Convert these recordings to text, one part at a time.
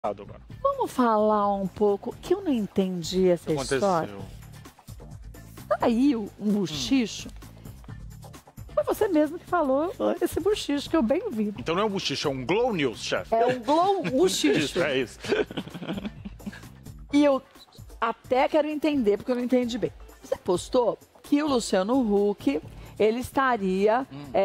Agora. Vamos falar um pouco, que eu não entendi essa história. Saiu um bochicho. Foi você mesmo que falou esse bochicho, que eu bem vi. Então não é um bochicho, é um Glow News, chefe. É um Glow bochicho. Isso, é isso. E eu até quero entender, porque eu não entendi bem. Você postou que o Luciano Huck, ele estaria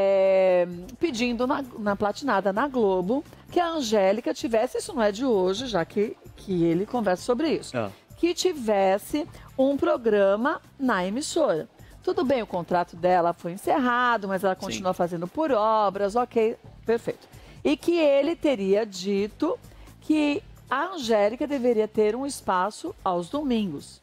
pedindo na Platinada, na Globo, que a Angélica tivesse, isso não é de hoje, já que ele conversa sobre isso, que tivesse um programa na emissora. Tudo bem, o contrato dela foi encerrado, mas ela continua fazendo por obras, ok, perfeito. E que ele teria dito que a Angélica deveria ter um espaço aos domingos.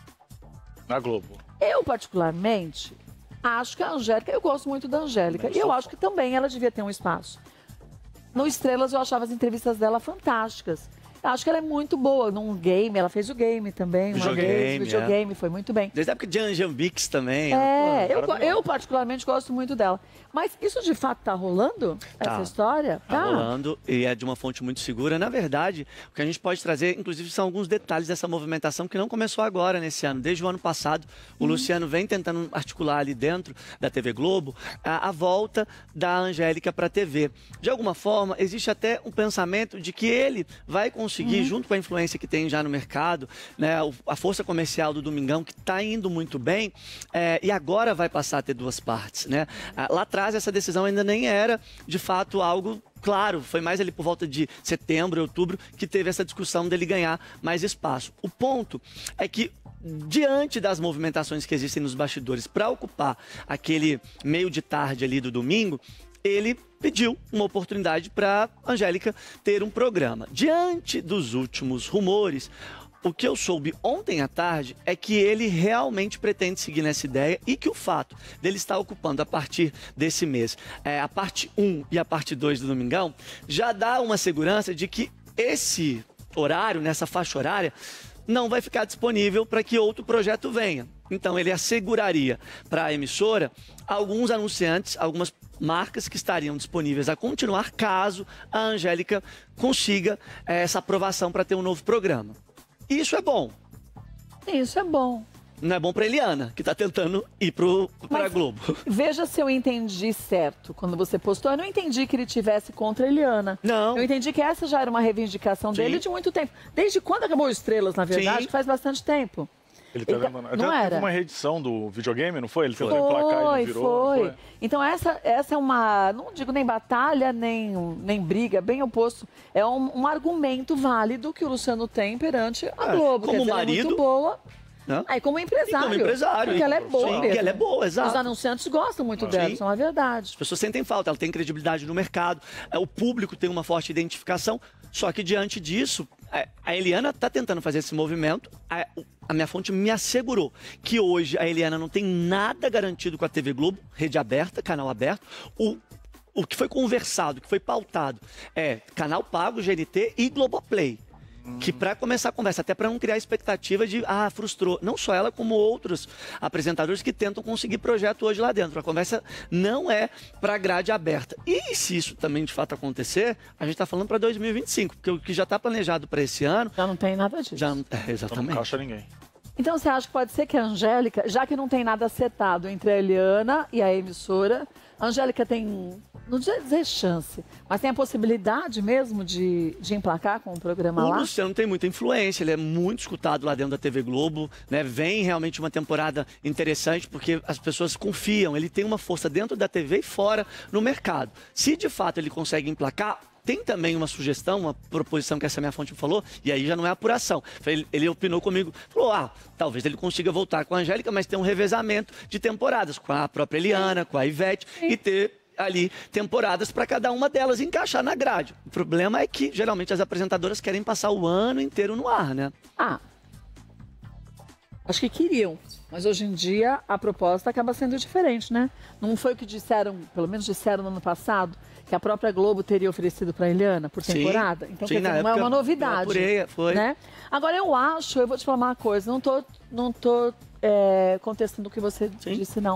Na Globo. Eu, particularmente, acho que a Angélica, eu gosto muito da Angélica, e eu acho que também ela devia ter um espaço. No Estrelas eu achava as entrevistas dela fantásticas. Eu acho que ela é muito boa num game, ela fez o game também, videogame, foi muito bem. Desde a época de Anjambix também. Eu particularmente gosto muito dela. Mas isso de fato tá rolando? Essa história? Tá rolando e é de uma fonte muito segura. Na verdade, o que a gente pode trazer, inclusive, são alguns detalhes dessa movimentação que não começou agora nesse ano. Desde o ano passado, o Luciano vem tentando articular ali dentro da TV Globo a volta da Angélica para a TV. De alguma forma, existe até um pensamento de que ele vai conseguir, junto com a influência que tem já no mercado, né, a força comercial do Domingão, que está indo muito bem, e agora vai passar a ter duas partes, né? Lá atrás, essa decisão ainda nem era, de fato, algo claro. Foi mais ali por volta de setembro, outubro, que teve essa discussão dele ganhar mais espaço. O ponto é que, diante das movimentações que existem nos bastidores para ocupar aquele meio de tarde ali do domingo, ele pediu uma oportunidade para a Angélica ter um programa. Diante dos últimos rumores, o que eu soube ontem à tarde é que ele realmente pretende seguir nessa ideia e que o fato dele estar ocupando a partir desse mês a parte 1 e a parte 2 do Domingão já dá uma segurança de que esse horário, nessa faixa horária, não vai ficar disponível para que outro projeto venha. Então ele asseguraria para a emissora alguns anunciantes, algumas marcas que estariam disponíveis a continuar caso a Angélica consiga essa aprovação para ter um novo programa. Isso é bom. Isso é bom. Não é bom para Eliana, que está tentando ir para a Globo. Veja se eu entendi certo. Quando você postou, eu não entendi que ele tivesse contra a Eliana. Não. Eu entendi que essa já era uma reivindicação dele de muito tempo. Desde quando acabou Estrelas, na verdade, que faz bastante tempo. Ele tá lembrando. Até teve uma reedição do videogame, não foi? Ele tentou emplacar e não virou. Foi. Então essa é uma, não digo nem batalha, nem briga, bem oposto. É um argumento válido que o Luciano tem perante a Globo. Como marido. Ela é muito boa. Aí como empresário. Como empresário. Porque ela é boa mesmo. Porque ela é boa, exato. Os anunciantes gostam muito dela, isso é uma verdade. As pessoas sentem falta, ela tem credibilidade no mercado, o público tem uma forte identificação, só que diante disso, a Eliana está tentando fazer esse movimento. A minha fonte me assegurou que hoje a Eliana não tem nada garantido com a TV Globo, rede aberta, canal aberto. O que foi conversado, o que foi pautado é canal pago, GNT e Globoplay. Que para começar a conversa, até para não criar expectativa de, frustrou. Não só ela, como outros apresentadores que tentam conseguir projeto hoje lá dentro. A conversa não é para grade aberta. E se isso também de fato acontecer, a gente está falando para 2025, porque o que já está planejado para esse ano... Já não tem nada disso. Já não, exatamente. Não caixa ninguém. Então você acha que pode ser que a Angélica, já que não tem nada acertado entre a Eliana e a emissora, a Angélica tem, não dizer chance, mas tem a possibilidade mesmo de emplacar com o programa lá? O Luciano tem muita influência, ele é muito escutado lá dentro da TV Globo, né? Vem realmente uma temporada interessante porque as pessoas confiam, ele tem uma força dentro da TV e fora no mercado. Se de fato ele consegue emplacar, tem também uma sugestão, uma proposição que essa minha fonte me falou, e aí já não é apuração. Ele opinou comigo, falou, talvez ele consiga voltar com a Angélica, mas ter um revezamento de temporadas com a própria Eliana, com a Ivete, e ter ali temporadas para cada uma delas encaixar na grade. O problema é que, geralmente, as apresentadoras querem passar o ano inteiro no ar, né? Acho que queriam, mas hoje em dia a proposta acaba sendo diferente, né? Não foi o que disseram, pelo menos disseram no ano passado, que a própria Globo teria oferecido para a Eliana por temporada? Então, quer dizer, não é uma novidade. Né? Agora, eu vou te falar uma coisa, não tô contestando o que você disse, não.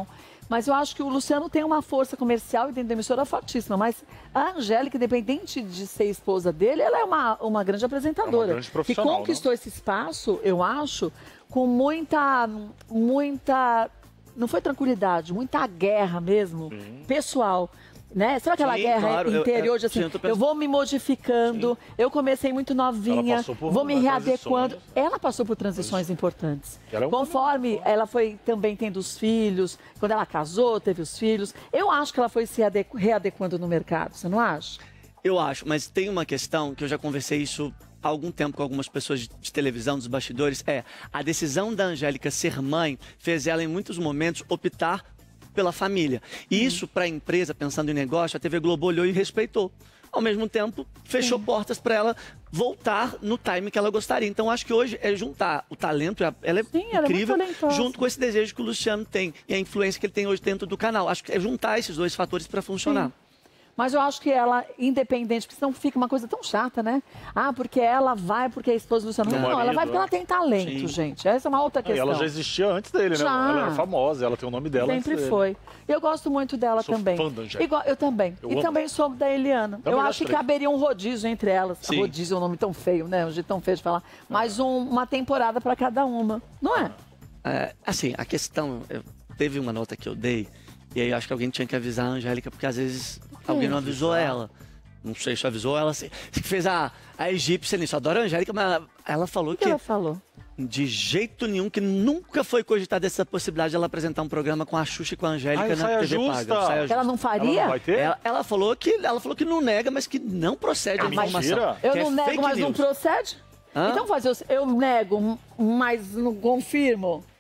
Mas eu acho que o Luciano tem uma força comercial e dentro da emissora fortíssima. Mas a Angélica, independente de ser esposa dele, ela é uma grande apresentadora. É uma grande profissional, que conquistou esse espaço, eu acho, com muita... Não foi tranquilidade, muita guerra mesmo, pessoal. Né? Sabe aquela guerra interior de assim, eu vou me modificando, eu comecei muito novinha, vou me readequando. Ela passou por transições importantes. Conforme ela foi também tendo os filhos, quando ela casou, teve os filhos, eu acho que ela foi se readequando no mercado, você não acha? Eu acho, mas tem uma questão que eu já conversei isso há algum tempo com algumas pessoas de televisão, dos bastidores, a decisão da Angélica ser mãe fez ela, em muitos momentos, optar pela família. E isso, para a empresa, pensando em negócio, a TV Globo olhou e respeitou. Ao mesmo tempo, fechou portas para ela voltar no time que ela gostaria. Então, acho que hoje é juntar o talento, ela é incrível, junto com esse desejo que o Luciano tem e a influência que ele tem hoje dentro do canal. Acho que é juntar esses dois fatores para funcionar. Sim. Mas eu acho que ela, independente, porque senão fica uma coisa tão chata, né? Ah, porque ela vai porque é esposa do Luciano. Não, ela vai porque ela tem talento, gente. Essa é uma outra questão. E ela já existia antes dele, né? Ela era famosa, ela tem o nome dela. Sempre foi. Eu gosto muito dela também. Fã da Angélica. Eu também. E também sou da Eliana. Eu acho que caberia um rodízio entre elas. Sim. Rodízio é um nome tão feio, né? Um jeito tão feio de falar. Mas uma temporada para cada uma, não é? Assim, a questão... Teve uma nota que eu dei, e aí eu acho que alguém tinha que avisar a Angélica, porque às vezes alguém não avisou ela. Não sei se avisou ela. Que fez a egípcia nisso. Adoro a Angélica, mas ela falou que... O que ela falou? De jeito nenhum, que nunca foi cogitada essa possibilidade de ela apresentar um programa com a Xuxa e com a Angélica na TV Paga. Ela não faria? Ela não vai ter? Ela falou que não nega, mas que não procede a informação. Mentira. Eu não nego, mas não procede? Então eu nego, mas não confirmo.